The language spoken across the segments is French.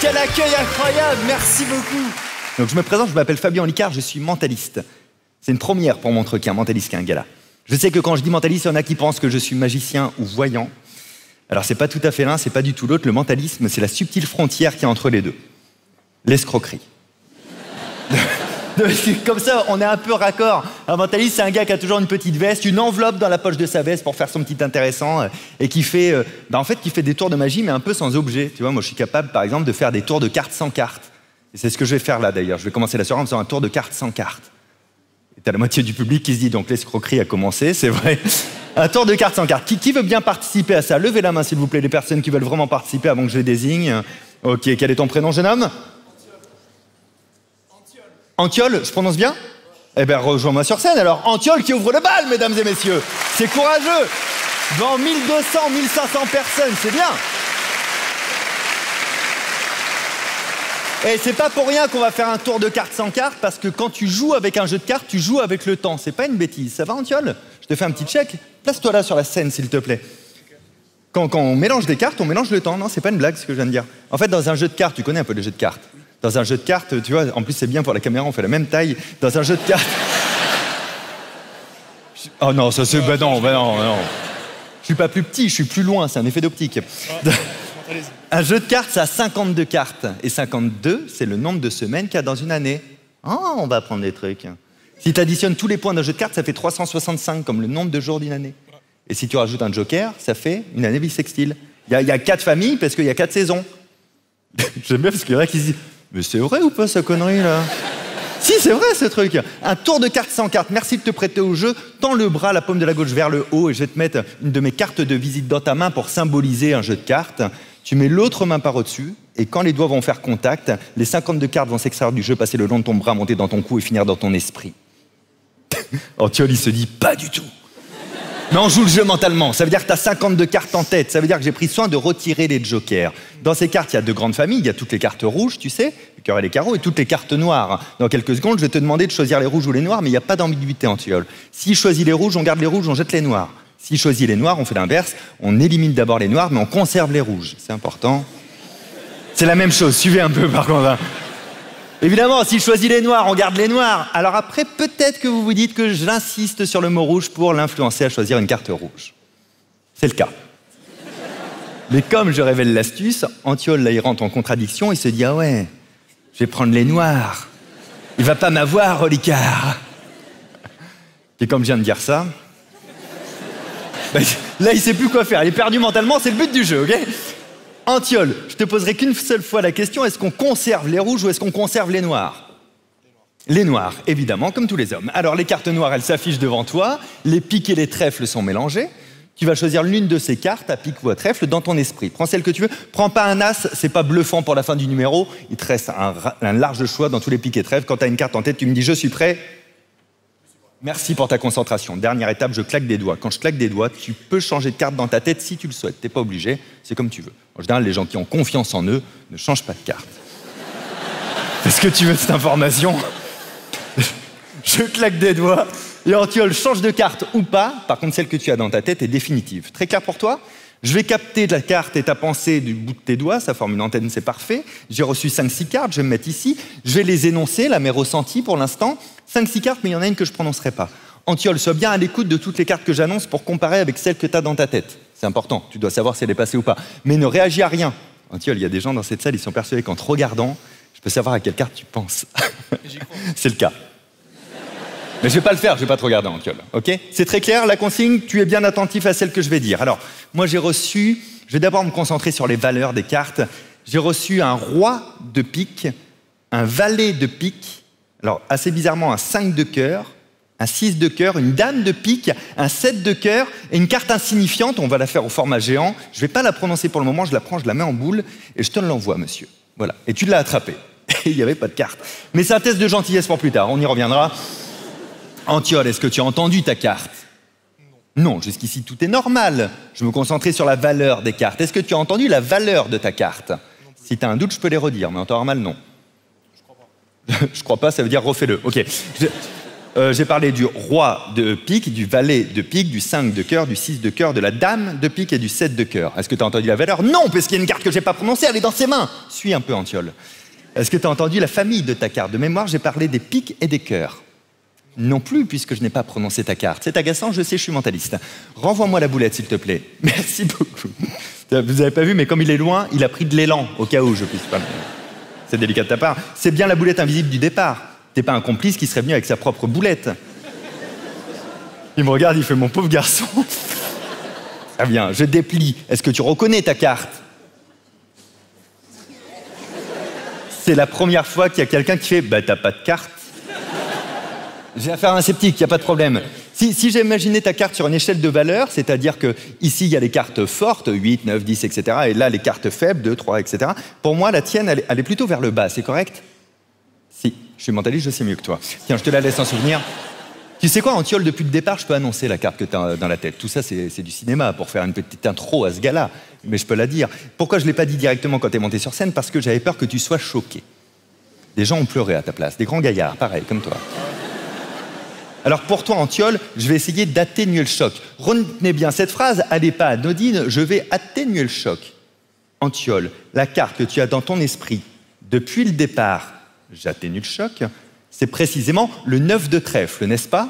quel accueil incroyable, merci beaucoup. Donc je me présente, je m'appelle Fabien Olicard, je suis mentaliste. C'est une première pour montrer qu'un mentaliste qui a un gala. Je sais que quand je dis mentaliste, il y en a qui pensent que je suis magicien ou voyant. Alors c'est pas tout à fait l'un, c'est pas du tout l'autre. Le mentalisme, c'est la subtile frontière qu'il y a entre les deux. L'escroquerie. Comme ça, on est un peu raccord. Un mentaliste, c'est un gars qui a toujours une petite veste, une enveloppe dans la poche de sa veste pour faire son petit intéressant et qui fait, qui fait des tours de magie, mais un peu sans objet. Tu vois, moi, je suis capable, par exemple, de faire des tours de cartes sans cartes. Et c'est ce que je vais faire là, d'ailleurs. Je vais commencer la soirée en faisant un tour de cartes sans cartes. Et t'as la moitié du public qui se dit, donc l'escroquerie a commencé, c'est vrai. Un tour de cartes sans cartes. Qui veut bien participer à ça? Levez la main, s'il vous plaît, les personnes qui veulent vraiment participer avant que je les désigne. Ok, quel est ton prénom, jeune homme? Antiol, je prononce bien? Eh bien, rejoins-moi sur scène alors. Antiol qui ouvre le bal, mesdames et messieurs. C'est courageux. Devant 1200, 1500 personnes, c'est bien. Et c'est pas pour rien qu'on va faire un tour de cartes sans cartes, parce que quand tu joues avec un jeu de cartes, tu joues avec le temps. C'est pas une bêtise. Ça va, Antiol? Je te fais un petit check. Place-toi là sur la scène, s'il te plaît. Quand on mélange des cartes, on mélange le temps. Non, c'est pas une blague, ce que je viens de dire. En fait, dans un jeu de cartes, tu connais un peu les jeux de cartes. Dans un jeu de cartes, tu vois, en plus c'est bien pour la caméra, on fait la même taille. Dans un jeu de cartes... Oh non, ça c'est... Ben non. Je suis pas plus petit, je suis plus loin, c'est un effet d'optique. Un jeu de cartes, ça a 52 cartes. Et 52, c'est le nombre de semaines qu'il y a dans une année. Oh, on va apprendre des trucs. Si tu additionnes tous les points d'un jeu de cartes, ça fait 365, comme le nombre de jours d'une année. Et si tu rajoutes un joker, ça fait une année bissextile. Il y a 4 familles parce qu'il y a 4 saisons. J'aime bien parce qu'il y en a qui se disent... Mais c'est vrai ou pas, cette connerie, là? Si, c'est vrai, ce truc. Un tour de cartes sans cartes. Merci de te prêter au jeu. Tends le bras, la paume de la gauche vers le haut, et je vais te mettre une de mes cartes de visite dans ta main pour symboliser un jeu de cartes. Tu mets l'autre main par au-dessus, et quand les doigts vont faire contact, les 52 cartes vont s'extraire du jeu, passer le long de ton bras, monter dans ton cou et finir dans ton esprit. Antiol, il se dit pas du tout. Mais on joue le jeu mentalement. Ça veut dire que tu as 52 cartes en tête. Ça veut dire que j'ai pris soin de retirer les jokers. Dans ces cartes, il y a 2 grandes familles. Il y a toutes les cartes rouges, tu sais, le cœur et les carreaux, et toutes les cartes noires. Dans quelques secondes, je vais te demander de choisir les rouges ou les noirs, mais il n'y a pas d'ambiguïté, Antiol. S'il choisit les rouges, on garde les rouges, on jette les noirs. S'il choisit les noirs, on fait l'inverse. On élimine d'abord les noirs, mais on conserve les rouges. C'est important. C'est la même chose. Suivez un peu, par contre. Évidemment, s'il choisit les noirs, on garde les noirs. Alors après, peut-être que vous vous dites que j'insiste sur le mot rouge pour l'influencer à choisir une carte rouge. C'est le cas. Mais comme je révèle l'astuce, Antiol, là, il rentre en contradiction, il se dit « Ah ouais, je vais prendre les noirs. Il va pas m'avoir, Olicard. » Et comme je viens de dire ça, là, il sait plus quoi faire. Il est perdu mentalement, c'est le but du jeu, ok? Antiol, je te poserai qu'une seule fois la question, est-ce qu'on conserve les rouges ou est-ce qu'on conserve les noirs? Les noirs, évidemment, comme tous les hommes. Alors, les cartes noires, elles s'affichent devant toi, les piques et les trèfles sont mélangés. Tu vas choisir l'une de ces cartes, à pique ou à trèfle, dans ton esprit. Prends celle que tu veux. Prends pas un as, c'est pas bluffant pour la fin du numéro. Il te reste un large choix dans tous les piques et trèfles. Quand tu as une carte en tête, tu me dis « Je suis prêt ». Merci pour ta concentration. Dernière étape, je claque des doigts. Quand je claque des doigts, tu peux changer de carte dans ta tête si tu le souhaites. T'es pas obligé, c'est comme tu veux. En général, les gens qui ont confiance en eux ne changent pas de carte. Est-ce que tu veux cette information? Je claque des doigts et Antiol change de carte ou pas. Par contre, celle que tu as dans ta tête est définitive. Très clair pour toi? Je vais capter la carte et ta pensée du bout de tes doigts, ça forme une antenne, c'est parfait. J'ai reçu 5-6 cartes, je vais me mettre ici. Je vais les énoncer, là, mes ressentis pour l'instant. 5-6 cartes, mais il y en a une que je ne prononcerai pas. Antiol, sois bien à l'écoute de toutes les cartes que j'annonce pour comparer avec celles que tu as dans ta tête. C'est important, tu dois savoir si elle est passée ou pas. Mais ne réagis à rien. Antiol, il y a des gens dans cette salle, ils sont persuadés qu'en te regardant, je peux savoir à quelle carte tu penses. C'est le cas. Mais je vais pas le faire, je vais pas te regarder, Antiol, ok? C'est très clair, la consigne, tu es bien attentif à celle que je vais dire. Alors, moi j'ai reçu, je vais d'abord me concentrer sur les valeurs des cartes. J'ai reçu un roi de pique, un valet de pique, alors assez bizarrement un 5 de cœur, un 6 de cœur, une dame de pique, un 7 de cœur et une carte insignifiante, on va la faire au format géant. Je vais pas la prononcer pour le moment, je la prends, je la mets en boule et je te l'envoie, monsieur. Voilà, et tu l'as attrapé. Et il n'y avait pas de carte. Mais c'est un test de gentillesse pour plus tard, on y reviendra. Antiol, est-ce que tu as entendu ta carte? Non, jusqu'ici tout est normal. Je me concentrais sur la valeur des cartes. Est-ce que tu as entendu la valeur de ta carte? Si tu as un doute, je peux les redire, mais en temps normal, non. Je crois pas. Je crois pas, ça veut dire refais-le. Ok. J'ai parlé du roi de pique, du valet de pique, du 5 de cœur, du 6 de cœur, de la dame de pique et du 7 de cœur. Est-ce que tu as entendu la valeur? Non, parce qu'il y a une carte que j'ai pas prononcée, elle est dans ses mains. Suis un peu, Antiol. Est-ce que tu as entendu la famille de ta carte? De mémoire, j'ai parlé des piques et des cœurs. Non plus, puisque je n'ai pas prononcé ta carte. C'est agaçant, je sais, je suis mentaliste. Renvoie-moi la boulette, s'il te plaît. Merci beaucoup. Vous avez pas vu, mais comme il est loin, il a pris de l'élan, au cas où je puisse pas... C'est délicat de ta part. C'est bien la boulette invisible du départ. T'es pas un complice qui serait venu avec sa propre boulette. Il me regarde, il fait, mon pauvre garçon. Ah bien, je déplie. Est-ce que tu reconnais ta carte? C'est la première fois qu'il y a quelqu'un qui fait, bah t'as pas de carte. J'ai affaire à un sceptique, il n'y a pas de problème. Si j'imaginais ta carte sur une échelle de valeur, c'est-à-dire que ici il y a les cartes fortes, 8, 9, 10, etc. Et là les cartes faibles, 2, 3, etc. Pour moi, la tienne, elle est plutôt vers le bas, c'est correct? Si, je suis mentaliste, je sais mieux que toi. Tiens, je te la laisse en souvenir. Tu sais quoi, Antiol, depuis le départ, je peux annoncer la carte que tu as dans la tête. Tout ça, c'est du cinéma, pour faire une petite intro à ce gars-là. Mais je peux la dire. Pourquoi je ne l'ai pas dit directement quand tu es monté sur scène? Parce que j'avais peur que tu sois choqué. Des gens ont pleuré à ta place, des grands gaillards, pareil, comme toi. Alors pour toi, Antiol, je vais essayer d'atténuer le choc. Retenez bien cette phrase, elle n'est pas anodine, je vais atténuer le choc. Antiol, la carte que tu as dans ton esprit depuis le départ, j'atténue le choc, c'est précisément le 9 de trèfle, n'est-ce pas?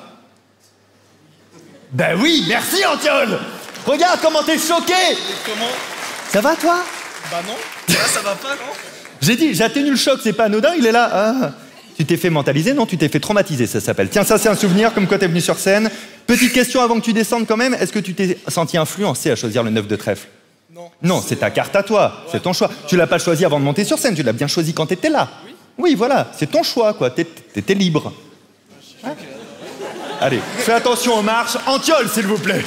Ben oui, merci Antiol. Regarde comment t'es choqué. Comment? Ça va toi? Bah non, là ça va pas, non? J'ai dit, j'atténue le choc, c'est pas anodin, il est là. Ah. Tu t'es fait mentaliser? Non, tu t'es fait traumatiser, ça s'appelle. Tiens, ça c'est un souvenir, comme quoi t'es venu sur scène. Petite question avant que tu descendes quand même, est-ce que tu t'es senti influencé à choisir le 9 de trèfle? Non. Non, c'est ta carte à toi, ouais. C'est ton choix. Tu l'as pas choisi avant de monter sur scène, tu l'as bien choisi quand t'étais là. Oui. Oui, voilà, c'est ton choix, quoi, t'étais libre. Ouais. Allez, fais attention aux marches. Antiol, s'il vous plaît.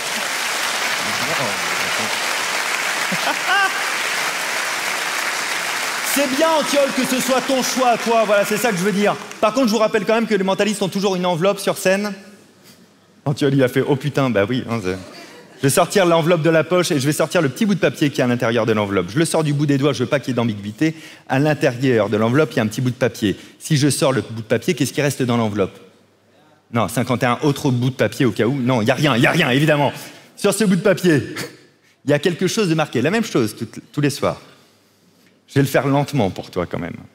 C'est bien, Antiol, que ce soit ton choix à toi, voilà, c'est ça que je veux dire. Par contre, je vous rappelle quand même que les mentalistes ont toujours une enveloppe sur scène. Antiol, il a fait, oh putain, bah oui. Hein, je vais sortir l'enveloppe de la poche et je vais sortir le petit bout de papier qui est à l'intérieur de l'enveloppe. Je le sors du bout des doigts, je veux pas qu'il y ait d'ambiguïté. À l'intérieur de l'enveloppe, il y a un petit bout de papier. Si je sors le bout de papier, qu'est-ce qui reste dans l'enveloppe? Non, 51 autres bouts de papier au cas où. Non, il n'y a rien, évidemment. Sur ce bout de papier, il y a quelque chose de marqué. La même chose tous les soirs. Je vais le faire lentement pour toi quand même.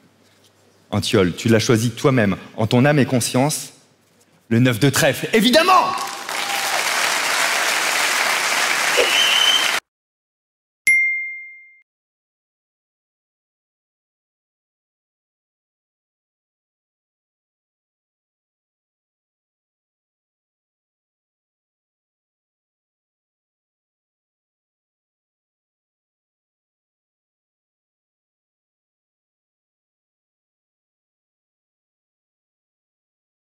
Antiol, tu l'as choisi toi-même, en ton âme et conscience, le 9 de trèfle, évidemment!